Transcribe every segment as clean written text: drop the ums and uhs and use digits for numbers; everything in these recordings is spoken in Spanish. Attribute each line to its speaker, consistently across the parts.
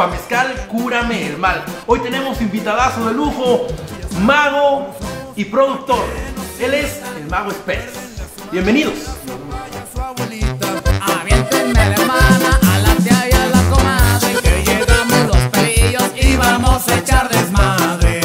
Speaker 1: Pa' Mezcal, cúrame el mal. Hoy tenemos invitadazo de lujo, mago y productor. Él es el Mago Spers. Bienvenidos.
Speaker 2: Aviéntenme a la hermana, a la tía y a la comadre, que llegamos los pelillos y vamos a echar desmadre.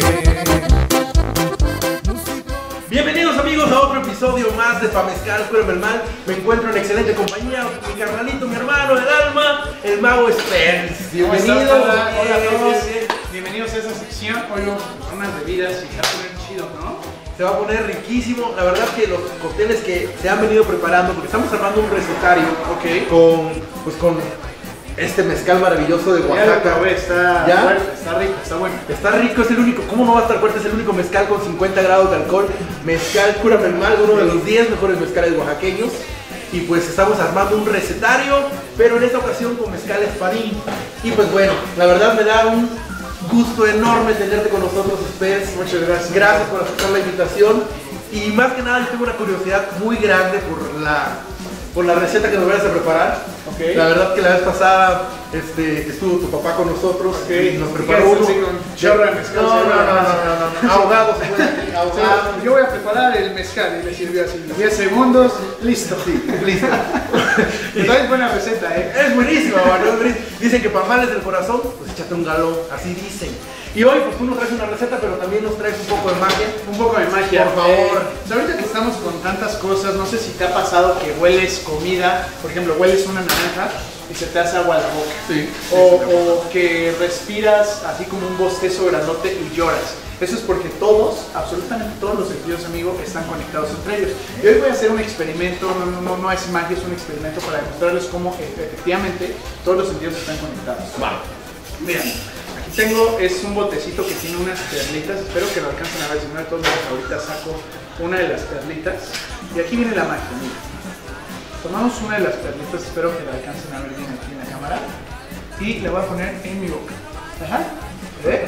Speaker 1: Bienvenidos amigos a otro episodio más de Pa' Mezcal, cúrame el mal. Me encuentro en excelente compañía, mi carnalito, mi hermano del alma, el Mago Spers. Bienvenido.
Speaker 3: Hola a todos. Bienvenidos a esta sección. Hoy vamos a probar unas bebidas y se va a poner chido, ¿no?
Speaker 1: Se va a poner riquísimo. La verdad que los cócteles que se han venido preparando, porque estamos armando un recetario con este mezcal maravilloso de Oaxaca.
Speaker 3: Está
Speaker 1: ¿Ya?
Speaker 3: fuerte, está rico, está bueno.
Speaker 1: Está rico, es el único, ¿cómo no va a estar fuerte? Es el único mezcal con 50 grados de alcohol. Mezcal cúrame el mal, uno de los 10 mejores mezcales oaxaqueños. Y pues estamos armando un recetario, pero en esta ocasión con mezcal espadín. Y pues bueno, la verdad me da un gusto enorme tenerte con nosotros, Spers.
Speaker 3: Muchas gracias.
Speaker 1: Gracias por aceptar la invitación. Y más que nada yo tengo una curiosidad muy grande por la receta que nos vayas a preparar.
Speaker 3: Okay.
Speaker 1: La verdad que la vez pasada estuvo tu papá con nosotros y nos preparó uno.
Speaker 3: Con chorro de mezcal.
Speaker 1: No. Ahogados, ahogados.
Speaker 3: Yo voy a preparar el mezcal y le sirvió así. 10 segundos, listo.
Speaker 1: Sí, listo.
Speaker 3: Esta es buena receta, ¿eh?
Speaker 1: Es buenísima, mano, es buenísima. Dicen que para males del corazón, pues échate un galón, así dicen. Y hoy pues tú nos traes una receta, pero también nos traes un poco de magia.
Speaker 3: Un poco de magia.
Speaker 1: Por favor.
Speaker 3: Ahorita que estamos con tantas cosas, no sé si te ha pasado que hueles comida, por ejemplo, hueles una naranja y se te hace agua a la boca.
Speaker 1: Sí.
Speaker 3: O que respiras así como un bostezo grandote y lloras. Eso es porque todos, absolutamente todos los sentidos, amigo, están conectados entre ellos. Y hoy voy a hacer un experimento, no es magia, es un experimento para demostrarles cómo efectivamente todos los sentidos están conectados.
Speaker 1: Vale.
Speaker 3: Miren, aquí tengo, es un botecito que tiene unas perlitas, espero que lo alcancen a ver, si no de todos modos ahorita saco una de las perlitas. Y aquí viene la magia, mira. Tomamos una de las perlitas, espero que la alcancen a ver bien aquí en la cámara. Y la voy a poner en mi boca. Ajá. ¿Ve?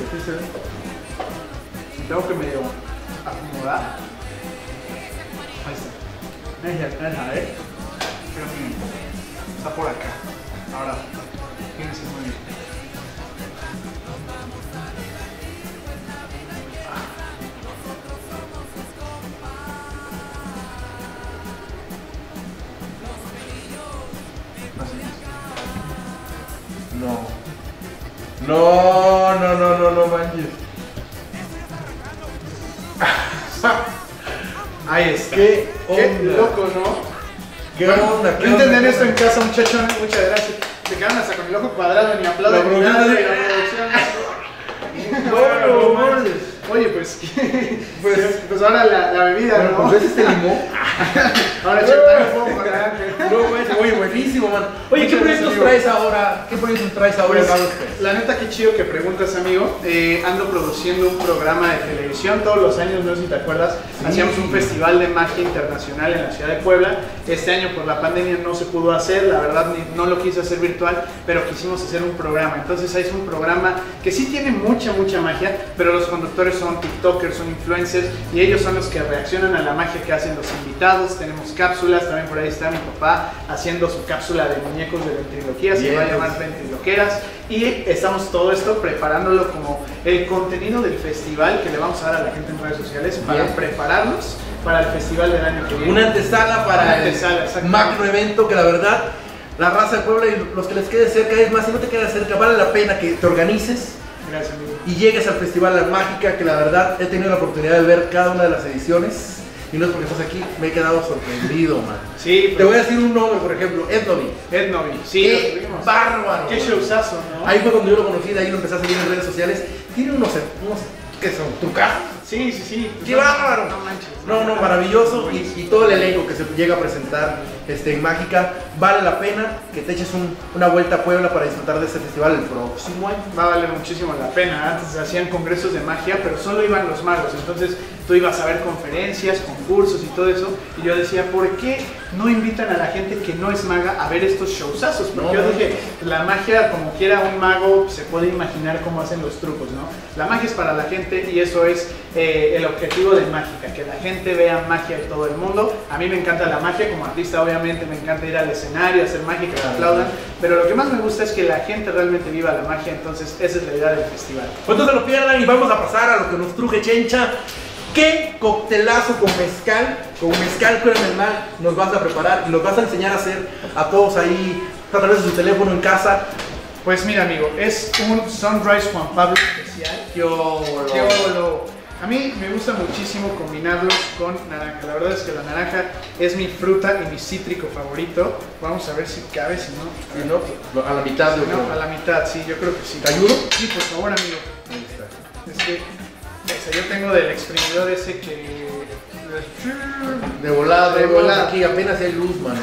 Speaker 3: Tengo que medio acomodar. Ahí está. Ahí ver. Pero miren, está por acá. Ahora, fíjense muy bien.
Speaker 1: No manches.
Speaker 3: Ahí está.
Speaker 1: Qué
Speaker 3: Qué
Speaker 1: onda.
Speaker 3: loco, ¿no?
Speaker 1: ¿Qué
Speaker 3: Bueno,
Speaker 1: onda?
Speaker 3: no entender esto en casa, muchachones. Muchas gracias. Se quedaron hasta con el ojo cuadrado, ni aplauden ni nada de la producción.
Speaker 1: No manches.
Speaker 3: Oye, pues ahora la bebida,
Speaker 1: Bueno,
Speaker 3: ¿no?
Speaker 1: pues este limón.
Speaker 3: Ahora chetar un poco para adelante.
Speaker 1: No manches, oye, buenísimo, man. Oye, ¿qué
Speaker 3: Muchas
Speaker 1: proyectos
Speaker 3: gracias,
Speaker 1: traes ahora? ¿Qué proyectos traes ahora,
Speaker 3: Pues,
Speaker 1: Mago Spers?
Speaker 3: la neta, qué chido que preguntas, amigo. Ando produciendo un programa de televisión todos los años, no sé si te acuerdas.
Speaker 1: Sí.
Speaker 3: Hacíamos un festival de magia internacional en la ciudad de Puebla. Este año por la pandemia no se pudo hacer, la verdad no lo quise hacer virtual, pero quisimos hacer un programa. Entonces es un programa que sí tiene mucha magia, pero los conductores son tiktokers, son influencers y ellos son los que reaccionan a la magia que hacen los invitados. Tenemos cápsulas, también por ahí está mi papá haciendo su cápsula de muñecos de ventriloquía, se va a llamar Ventriloqueras, y estamos todo esto preparándolo como el contenido del festival que le vamos a dar a la gente en redes sociales para prepararlos para el festival del año que viene.
Speaker 1: Una antesala para
Speaker 3: Una
Speaker 1: el
Speaker 3: antesala, exactamente.
Speaker 1: magno evento que la verdad, la raza de Puebla y los que les quede cerca, es más, si no te queda cerca, vale la pena que te organices
Speaker 3: Gracias, amigo.
Speaker 1: y llegues al Festival La Mágica, que la verdad he tenido la oportunidad de ver cada una de las ediciones. Y no es porque estás aquí, me he quedado sorprendido, man.
Speaker 3: Sí,
Speaker 1: Te voy a decir un nombre, por ejemplo, Ed Novi.
Speaker 3: Ed Novi. Sí,
Speaker 1: ¡Qué
Speaker 3: lo tuvimos.
Speaker 1: bárbaro!
Speaker 3: Qué
Speaker 1: man.
Speaker 3: showzazo, ¿no?
Speaker 1: Ahí fue cuando yo lo conocí, de ahí lo empecé a seguir en redes sociales. Tiene unos ¿qué son? ¿Trucajos?
Speaker 3: Sí.
Speaker 1: ¡Qué bárbaro!
Speaker 3: No manches.
Speaker 1: No, maravilloso. Y todo el elenco que se llega a presentar en Mágica, vale la pena que te eches una vuelta a Puebla para disfrutar de este festival el próximo año.
Speaker 3: Va a valer muchísimo la pena. Antes se hacían congresos de magia, pero solo iban los magos. Entonces tú ibas a ver conferencias, concursos y todo eso, y yo decía, ¿por qué no invitan a la gente que no es maga a ver estos showzazos? Porque yo dije, la magia, como quiera un mago, se puede imaginar cómo hacen los trucos, ¿no? La magia es para la gente y eso es el objetivo de Mágica, que la gente vea magia de todo el mundo. A mí me encanta la magia, como artista obviamente me encanta ir al escenario, hacer magia, que me aplaudan, pero lo que más me gusta es que la gente realmente viva la magia, entonces esa es la idea del festival.
Speaker 1: Pues no se lo pierdan y vamos a pasar a lo que nos truje Chencha. ¿Qué coctelazo con mezcal cura mermal nos vas a preparar y nos vas a enseñar a hacer a todos ahí a través de su teléfono en casa?
Speaker 3: Pues mira, amigo, es un Sunrise Juan Pablo especial. ¡Qué olo! A mí me gusta muchísimo combinarlos con naranja. La verdad es que la naranja es mi fruta y mi cítrico favorito. Vamos a ver si cabe, si no.
Speaker 1: Si no, a la mitad.
Speaker 3: Si no, a la mitad, sí, yo creo que sí.
Speaker 1: ¿Te ayudo?
Speaker 3: Sí, por favor, amigo.
Speaker 1: Ahí está.
Speaker 3: Es que yo tengo del exprimidor ese que...
Speaker 1: De volada,
Speaker 3: De volada.
Speaker 1: aquí apenas hay luz, mano.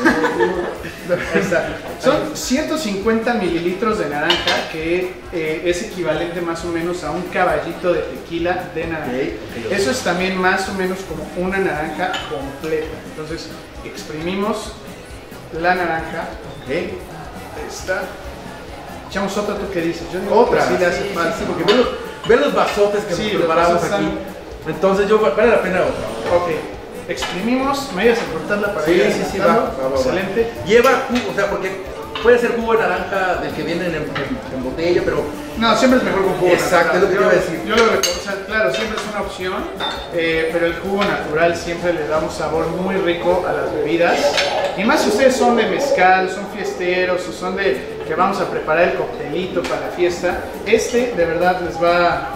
Speaker 3: Ahí está. Son 150 mililitros de naranja, que es equivalente más o menos a un caballito de tequila de naranja.
Speaker 1: Ok.
Speaker 3: Eso es también más o menos como una naranja completa. Entonces exprimimos la naranja.
Speaker 1: Ok.
Speaker 3: Esta. Echamos otra, ¿tú qué dices? Yo digo
Speaker 1: Otra.
Speaker 3: que sí le hace falta.
Speaker 1: Sí, porque ve los vasotes que
Speaker 3: Sí,
Speaker 1: nos
Speaker 3: los
Speaker 1: preparamos
Speaker 3: vasos
Speaker 1: aquí.
Speaker 3: están-
Speaker 1: Entonces vale la pena otra.
Speaker 3: Ok. Exprimimos. ¿Me ayudas a cortarla para ir
Speaker 1: Sí,
Speaker 3: adelantando?
Speaker 1: va.
Speaker 3: Excelente.
Speaker 1: Lleva jugo, o sea, porque puede ser jugo de naranja del que viene en botella, pero
Speaker 3: No, siempre es mejor con jugo
Speaker 1: Exacto,
Speaker 3: natural.
Speaker 1: es lo que te iba a decir.
Speaker 3: Yo lo recuerdo, o sea, claro, siempre es una opción, pero el jugo natural siempre le da un sabor muy rico a las bebidas. Y más si ustedes son de mezcal, son fiesteros o son de que vamos a preparar el coctelito para la fiesta, este de verdad les va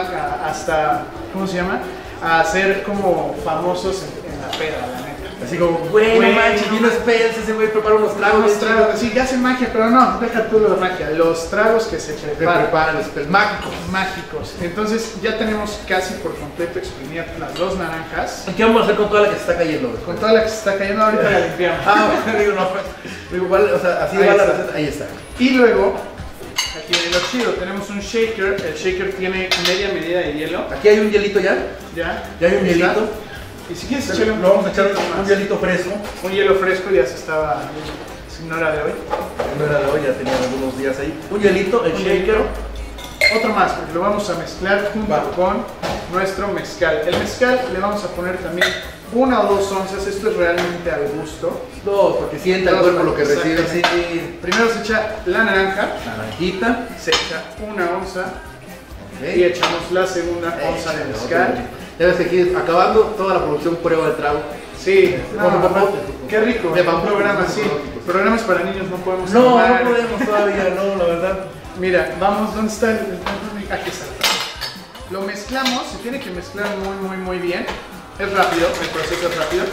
Speaker 3: hasta, ¿cómo se llama? A ser como famosos en la peda, la neta.
Speaker 1: así como, güey, no manches, vino Spence, ese güey prepara unos tragos.
Speaker 3: Los tragos, sí, ya hacen magia, pero no, deja tú lo de magia, los tragos que se preparan.
Speaker 1: los Spence mágicos.
Speaker 3: Mágicos. Entonces ya tenemos casi por completo exprimidas las dos naranjas.
Speaker 1: ¿Y qué vamos a hacer con toda la que se está cayendo?
Speaker 3: Con toda la que se está cayendo ahorita la limpiamos.
Speaker 1: Bueno, digo, no, pues, digo, igual, o sea, así
Speaker 3: Ahí
Speaker 1: va la
Speaker 3: está.
Speaker 1: receta, ahí está.
Speaker 3: Y luego, aquí viene lo chido, tenemos un shaker. El shaker tiene media medida de hielo.
Speaker 1: Aquí hay un hielito ya,
Speaker 3: Ya
Speaker 1: ya hay un
Speaker 3: Ahí está.
Speaker 1: hielito.
Speaker 3: Y si quieres echarle
Speaker 1: Lo vamos a echar
Speaker 3: poquito
Speaker 1: un
Speaker 3: más.
Speaker 1: hielito fresco.
Speaker 3: Un hielo fresco, ya se estaba, si no era de hoy.
Speaker 1: No era de hoy, ya tenía algunos días ahí. Un hielito, el
Speaker 3: Un
Speaker 1: shaker.
Speaker 3: hielito. Otro más, porque lo vamos a mezclar junto
Speaker 1: Va.
Speaker 3: con nuestro mezcal. El mezcal le vamos a poner también 1 o 2 onzas, esto es realmente al gusto.
Speaker 1: Dos, porque sienta el
Speaker 3: Dos,
Speaker 1: cuerpo lo que recibe.
Speaker 3: exactamente.
Speaker 1: Sí.
Speaker 3: Primero se echa la naranja,
Speaker 1: Naranjita.
Speaker 3: se echa 1 onza
Speaker 1: Ok.
Speaker 3: y echamos la segunda onza de mezcal.
Speaker 1: Ya ves que aquí acabando toda la producción prueba el trago.
Speaker 3: Sí,
Speaker 1: Bueno,
Speaker 3: no,
Speaker 1: papá,
Speaker 3: qué rico,
Speaker 1: de
Speaker 3: un
Speaker 1: vamos,
Speaker 3: programa
Speaker 1: vamos,
Speaker 3: así.
Speaker 1: vamos.
Speaker 3: Programas para niños no podemos
Speaker 1: No,
Speaker 3: tomar.
Speaker 1: no podemos todavía, no, la verdad.
Speaker 3: Mira, vamos, ¿dónde está el? Aquí está. Lo mezclamos, se tiene que mezclar muy bien. Es rápido, el proceso es rápido.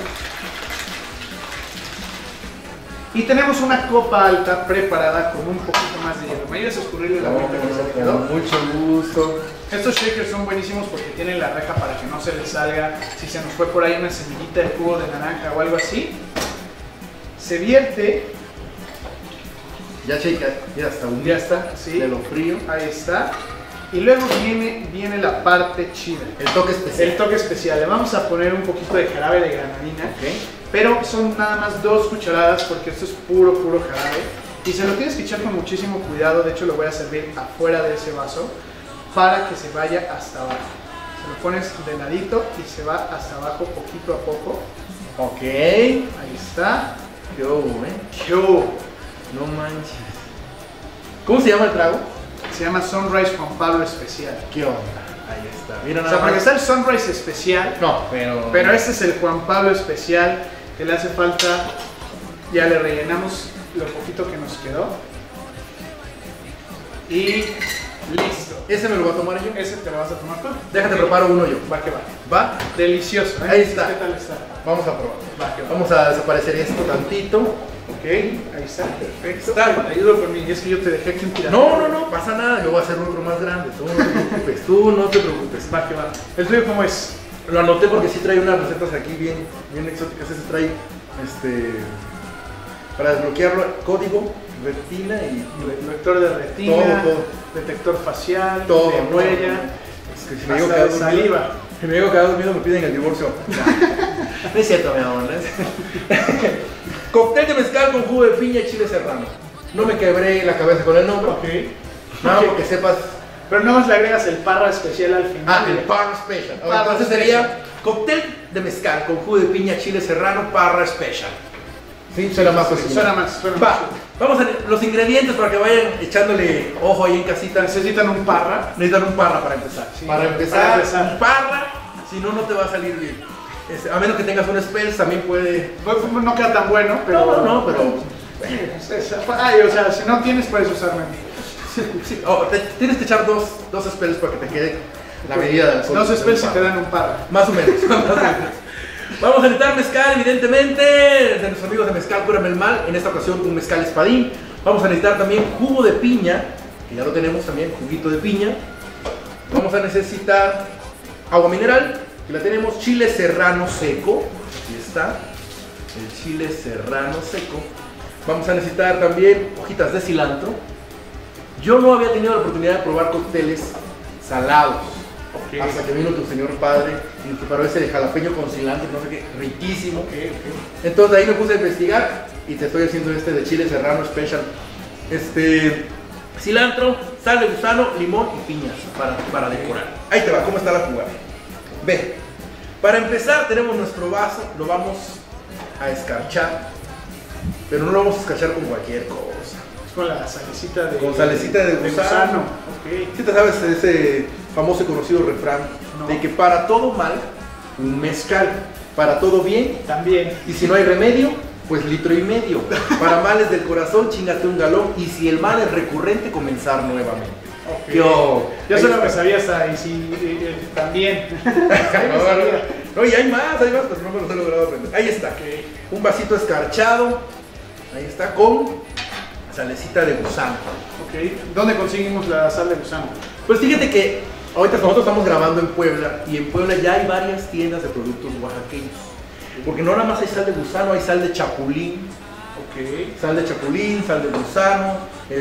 Speaker 3: Y tenemos una copa alta preparada con un poquito más de hielo. ¿Me ayudas a escurrirle la agüita que se le quedó?
Speaker 1: Con mucho gusto.
Speaker 3: Estos shakers son buenísimos porque tienen la reja para que no se les salga. Si se nos fue por ahí una semillita de jugo de naranja o algo así, se vierte.
Speaker 1: Ya shake, ya está un
Speaker 3: Ya está, sí.
Speaker 1: de lo frío.
Speaker 3: Ahí está. Y luego viene la parte chida.
Speaker 1: El toque especial.
Speaker 3: El toque especial. Le vamos a poner un poquito de jarabe de granadina. Pero son nada más 2 cucharadas porque esto es puro jarabe. Y se lo tienes que echar con muchísimo cuidado. De hecho lo voy a servir afuera de ese vaso para que se vaya hasta abajo. Se lo pones de ladito y se va hasta abajo poquito a poco.
Speaker 1: Ok.
Speaker 3: Ahí está.
Speaker 1: Qué hubo,
Speaker 3: ¿Qué hubo?
Speaker 1: No manches. ¿Cómo se llama el trago?
Speaker 3: Se llama Sunrise Juan Pablo Especial.
Speaker 1: ¿Qué onda? Ahí está. Mira
Speaker 3: O
Speaker 1: nada
Speaker 3: sea, porque
Speaker 1: más.
Speaker 3: está el Sunrise Especial.
Speaker 1: No,
Speaker 3: Pero este es el Juan Pablo Especial, que le hace falta, ya le rellenamos lo poquito que nos quedó. Y listo.
Speaker 1: Ese me lo voy a tomar yo.
Speaker 3: Ese te lo vas a tomar tú.
Speaker 1: Déjate,
Speaker 3: Ok.
Speaker 1: preparo uno yo.
Speaker 3: Va que va.
Speaker 1: ¿Va?
Speaker 3: Delicioso, ¿eh?
Speaker 1: Ahí está.
Speaker 3: ¿Qué tal está?
Speaker 1: Vamos a probar.
Speaker 3: Va que va.
Speaker 1: Vamos a desaparecer esto tantito.
Speaker 3: Ok, ahí está, perfecto.
Speaker 1: Está.
Speaker 3: Te ayudo con mi, es que yo te dejé aquí un tirador.
Speaker 1: No, pasa nada. Yo voy a hacer otro más grande. Tú no te preocupes. Tú no te preocupes.
Speaker 3: Va que va. ¿El tuyo cómo es?
Speaker 1: Lo anoté porque sí trae unas recetas aquí bien exóticas. Ese trae, para desbloquearlo, código, retina y
Speaker 3: Lector de retina,
Speaker 1: todo.
Speaker 3: detector facial,
Speaker 1: Todo,
Speaker 3: de
Speaker 1: ¿no?
Speaker 3: huella,
Speaker 1: Es que si me digo
Speaker 3: hasta
Speaker 1: que
Speaker 3: de
Speaker 1: algo-
Speaker 3: saliva.
Speaker 1: Y me digo que a 2 minutos me piden el divorcio. No es cierto, mi amor. ¿No es? Cóctel de mezcal con jugo de piña y chile serrano. No me quebré la cabeza con el nombre.
Speaker 3: Ok.
Speaker 1: No, porque sepas.
Speaker 3: Pero no le agregas el parra especial al final.
Speaker 1: Ah, el parra special. Entonces sería cóctel de mezcal con jugo de piña, chile serrano, parra special. Sí, suena más fácil.
Speaker 3: Suena más.
Speaker 1: Va, vamos a los ingredientes para que vayan echándole ojo ahí en casita.
Speaker 3: Necesitan un parra.
Speaker 1: Necesitan un parra para empezar.
Speaker 3: Sí,
Speaker 1: para empezar,
Speaker 3: empezar.
Speaker 1: un parra, si no, no te va a salir bien. A menos que tengas un Spells, también puede.
Speaker 3: No queda tan bueno, pero.
Speaker 1: No, pero.
Speaker 3: Ay, o sea, si no tienes, puedes usar menos.
Speaker 1: Sí. Oh, tienes que echar dos Spells para que te quede la medida del alcohol.
Speaker 3: 2 spells y te dan un parra.
Speaker 1: Más o menos. Más o menos. Vamos a necesitar mezcal, evidentemente, de nuestros amigos de Mezcal Cúrame el Mal. En esta ocasión un mezcal espadín. Vamos a necesitar también jugo de piña, que ya lo tenemos también, juguito de piña. Vamos a necesitar agua mineral, que la tenemos, chile serrano seco. Aquí está, el chile serrano seco. Vamos a necesitar también hojitas de cilantro. Yo no había tenido la oportunidad de probar cócteles salados.
Speaker 3: Okay.
Speaker 1: Hasta que vino tu señor padre y preparó ese de jalapeño con cilantro, no sé qué, riquísimo. Entonces ahí me puse a investigar y te estoy haciendo este de chile serrano special. Cilantro, sal de gusano, limón y piñas para decorar. Ahí te va, ¿cómo está la jugada? Ve, para empezar tenemos nuestro vaso, lo vamos a escarchar, pero no lo vamos a escarchar con cualquier cosa.
Speaker 3: Con la salecita de.
Speaker 1: Con salecita de gusano.
Speaker 3: Ok.
Speaker 1: ¿Sí te sabes ese famoso y conocido refrán?
Speaker 3: No.
Speaker 1: De que para todo mal, un mezcal. Para todo bien,
Speaker 3: También.
Speaker 1: y si no hay remedio, pues litro y medio. Para males del corazón, chingate un galón. Y si el mal es recurrente, comenzar nuevamente.
Speaker 3: Okay.
Speaker 1: Yo
Speaker 3: solo me sabía hasta y si también.
Speaker 1: No, y hay más, pero no me los he logrado aprender. Ahí está.
Speaker 3: Okay.
Speaker 1: Un vasito escarchado. Ahí está, con salecita de gusano.
Speaker 3: Ok. ¿Dónde conseguimos la sal de gusano?
Speaker 1: Pues fíjate que ahorita nosotros estamos grabando en Puebla y en Puebla ya hay varias tiendas de productos oaxaqueños. Porque no nada más hay sal de gusano, hay sal de chapulín.
Speaker 3: Ok.
Speaker 1: Sal de chapulín, sal de gusano,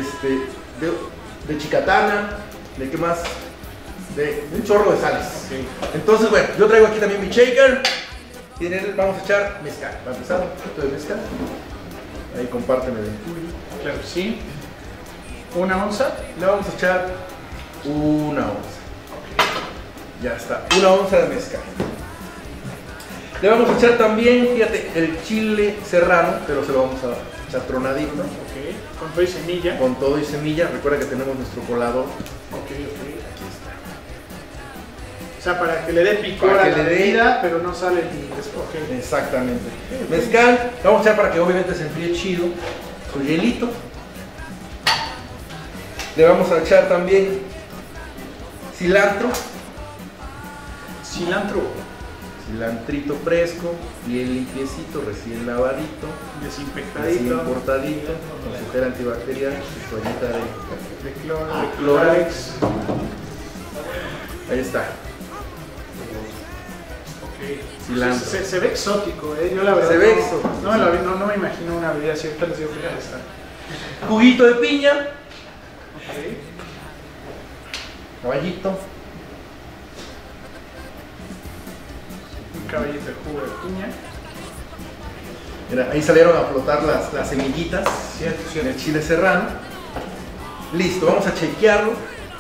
Speaker 1: de chicatana, ¿de qué más? De un chorro de sales.
Speaker 3: Okay.
Speaker 1: Entonces, bueno, yo traigo aquí también mi shaker y en él vamos a echar mezcal. Para empezar, un poquito de mezcal. Ahí compárteme del tuyo.
Speaker 3: Claro que sí. 1 onza.
Speaker 1: Le vamos a echar 1 onza. Ya está, 1 onza de mezcal. Le vamos a echar también, fíjate, el chile serrano, pero se lo vamos a echar tronadito.
Speaker 3: Ok. Con todo y semilla.
Speaker 1: Con todo y semilla. Recuerda que tenemos nuestro colador.
Speaker 3: Ok.
Speaker 1: Aquí está.
Speaker 3: O sea, para que le dé picor
Speaker 1: Para
Speaker 3: a
Speaker 1: que
Speaker 3: la
Speaker 1: le dé-
Speaker 3: bebida, pero no sale ni después. Ok.
Speaker 1: Exactamente. Mezcal, lo vamos a echar para que obviamente se enfríe chido. Su hielito. Le vamos a echar también cilantro.
Speaker 3: Cilantro.
Speaker 1: Cilantrito fresco, bien limpiecito, recién lavadito, recién
Speaker 3: Desinfectadito.
Speaker 1: cortadito, con su gel antibacterial, su toallita de
Speaker 3: De cloro.
Speaker 1: de
Speaker 3: De
Speaker 1: Clorox. Ahí está.
Speaker 3: Ok.
Speaker 1: Cilantro.
Speaker 3: Se ve exótico, yo la verdad.
Speaker 1: Se ve
Speaker 3: no-
Speaker 1: exótico,
Speaker 3: No me imagino una bebida así. Ahorita les digo que ya está.
Speaker 1: Juguito de piña,
Speaker 3: Ok.
Speaker 1: caballito,
Speaker 3: Un caballito de jugo de piña.
Speaker 1: mira, ahí salieron a flotar las semillitas en el chile serrano. Listo, vamos a chequearlo.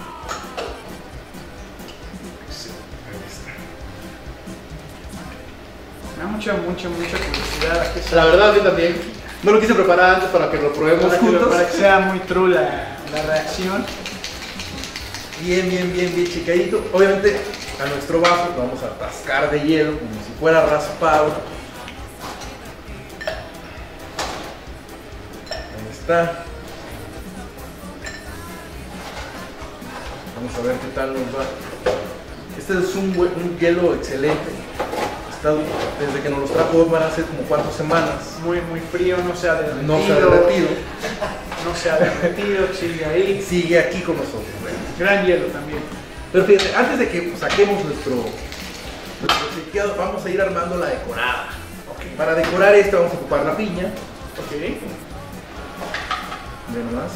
Speaker 1: Ahí está.
Speaker 3: Me da mucha curiosidad a qué sabe.
Speaker 1: La verdad, yo también no lo quise preparar antes para que lo probemos juntos.
Speaker 3: Para que sea muy true la reacción.
Speaker 1: Bien chicadito. Obviamente a nuestro vaso lo vamos a atascar de hielo como si fuera raspado. Ahí está. Vamos a ver qué tal nos va. Este es un hielo excelente. Está, desde que nos los trajo Omar hace como 4 semanas.
Speaker 3: Muy frío, no se ha derretido.
Speaker 1: No se ha derretido.
Speaker 3: No se ha derretido, sigue ahí.
Speaker 1: Sigue aquí con nosotros.
Speaker 3: Gran hielo también.
Speaker 1: Pero fíjate, antes de que saquemos nuestro chequeado, vamos a ir armando la decorada.
Speaker 3: Ok.
Speaker 1: Para decorar esto vamos a ocupar la piña.
Speaker 3: Ok.
Speaker 1: Ve nomás.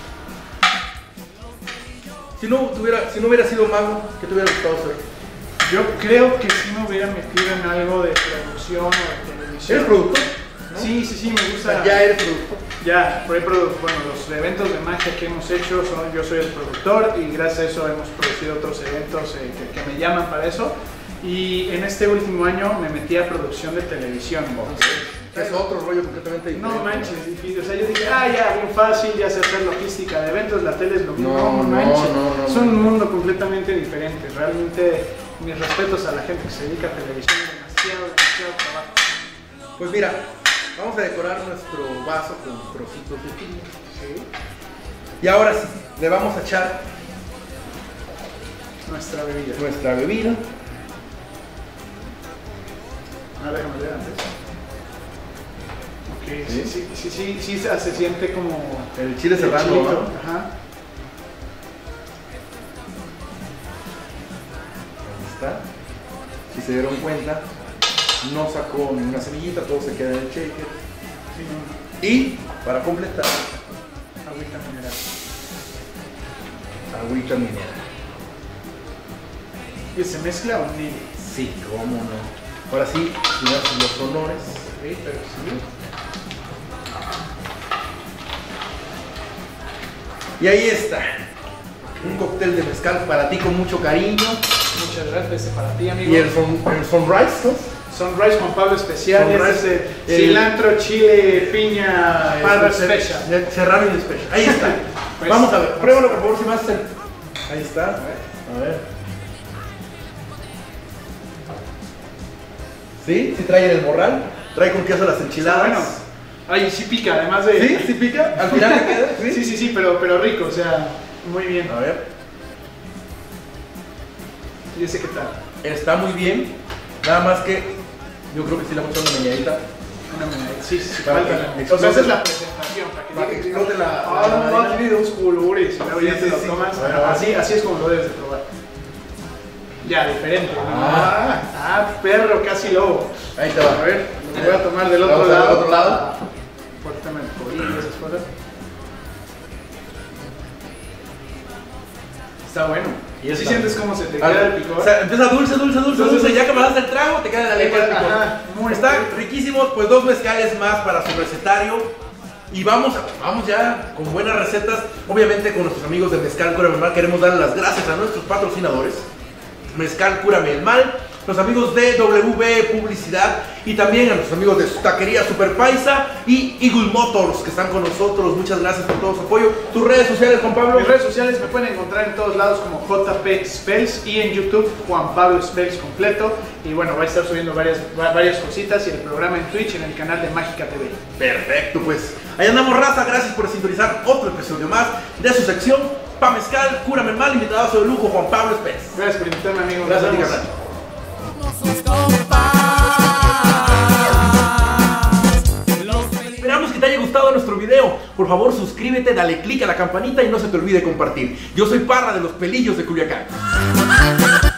Speaker 1: Si no hubiera sido mago, ¿qué te hubiera gustado hacer?
Speaker 3: Yo creo que sí me hubiera metido en algo de producción o de televisión.
Speaker 1: ¿Eres productor? ¿No?
Speaker 3: Sí, me
Speaker 1: O
Speaker 3: gusta.
Speaker 1: sea, ya eres productor.
Speaker 3: Ya, bueno, los eventos de magia que hemos hecho, yo soy el productor y gracias a eso hemos producido otros eventos que me llaman para eso. Y en este último año me metí a producción de televisión.
Speaker 1: Es otro rollo completamente diferente.
Speaker 3: No manches, difícil. O sea, yo dije, ya, bien fácil, ya sé hacer logística de eventos, la tele es lo mismo.
Speaker 1: No,
Speaker 3: manches.
Speaker 1: no.
Speaker 3: Es un mundo completamente diferente. Realmente, mis respetos a la gente que se dedica a televisión, demasiado trabajo.
Speaker 1: Pues mira, vamos a decorar nuestro vaso con trocitos de piña.
Speaker 3: Sí.
Speaker 1: Y ahora sí, le vamos a echar
Speaker 3: Nuestra bebida.
Speaker 1: nuestra bebida.
Speaker 3: Déjame ver antes. Ok,
Speaker 1: ¿Sí?
Speaker 3: sí, se siente como
Speaker 1: El chile serrano,
Speaker 3: chilito.
Speaker 1: ¿no?
Speaker 3: Ajá.
Speaker 1: Ahí está. Si se dieron cuenta, no sacó ni una semillita, todo se queda en el shaker.
Speaker 3: Sí, no.
Speaker 1: Y para completar,
Speaker 3: Agüita mineral.
Speaker 1: agüita mineral.
Speaker 3: ¿Y se mezcla o ni?
Speaker 1: Sí, cómo no. Ahora sí, si me hacen los honores.
Speaker 3: Sí, pero sí.
Speaker 1: Y ahí está. Un cóctel de mezcal para ti con mucho cariño.
Speaker 3: Muchas gracias para ti, amigo.
Speaker 1: Y el Sunrise, ¿no?
Speaker 3: Sunrise Juan Pablo Especial,
Speaker 1: Sunrise,
Speaker 3: es cilantro, chile, piña, parra special.
Speaker 1: Serrano y Special. Ahí está.
Speaker 3: Pues,
Speaker 1: vamos a ver, pruébalo por favor si me haces el... Ahí está. A ver. ¿Sí? ¿Sí trae en el morral? ¿Trae con queso las enchiladas?
Speaker 3: Bueno, ay, sí pica, además de...
Speaker 1: ¿Sí? ¿Sí pica? ¿Al final te queda?
Speaker 3: Sí, pero rico, o sea, muy bien.
Speaker 1: A ver.
Speaker 3: ¿Y ese qué tal?
Speaker 1: Está muy bien. Nada más que yo creo que sí le vamos a echar una meñadita.
Speaker 3: Una menadita. Sí,
Speaker 1: Para
Speaker 3: falta.
Speaker 1: que
Speaker 3: O sea,
Speaker 1: explote
Speaker 3: esa es la presentación,
Speaker 1: para que explote la
Speaker 3: no,
Speaker 1: granadina.
Speaker 3: tiene dos colores, y luego ya
Speaker 1: Sí,
Speaker 3: te lo
Speaker 1: sí.
Speaker 3: tomas.
Speaker 1: Bueno,
Speaker 3: Así es como lo debes de probar. Ya, diferente.
Speaker 1: Ah.
Speaker 3: Perro, casi lobo.
Speaker 1: Ahí te va.
Speaker 3: A ver, lo voy a tomar del
Speaker 1: Vamos
Speaker 3: otro
Speaker 1: a ver
Speaker 3: lado.
Speaker 1: del otro lado.
Speaker 3: Fuertemente el codillo y esas cosas. Está bueno.
Speaker 1: Y
Speaker 3: ¿Sí
Speaker 1: está.
Speaker 3: sientes cómo se te queda el picor?
Speaker 1: O sea, empieza dulce.
Speaker 3: Entonces,
Speaker 1: Ya que pasaste el trago, te queda la lengua el picor.
Speaker 3: Ajá, muy
Speaker 1: Están
Speaker 3: rico.
Speaker 1: riquísimos, pues 2 mezcales más para su recetario. Y vamos ya con buenas recetas. Obviamente con nuestros amigos de Mezcal Cúrame el Mal queremos darle las gracias a nuestros patrocinadores. Mezcal Cúrame el Mal, los amigos de WB Publicidad y también a nuestros amigos de Taquería Super Paisa y Eagle Motors que están con nosotros. Muchas gracias por todo su apoyo. ¿Tus redes sociales, Juan Pablo?
Speaker 3: Mis redes sociales me pueden encontrar en todos lados como JP Spells y en YouTube Juan Pablo Spells completo. Y bueno, voy a estar subiendo varias cositas y el programa en Twitch en el canal de Mágica TV.
Speaker 1: Perfecto, pues ahí andamos, raza. Gracias por sintonizar otro episodio más de su sección Pa' Mezcal Cúrame el Mal. Invitado de lujo, Juan Pablo Spells.
Speaker 3: Gracias por invitarme, amigo.
Speaker 1: Gracias a ti,
Speaker 3: Nos vemos.
Speaker 1: carnal.
Speaker 2: Sus compas.
Speaker 1: Esperamos que te haya gustado nuestro video. Por favor, suscríbete, dale click a la campanita y no se te olvide compartir. Yo soy Parra de los Pelillos de Culiacán.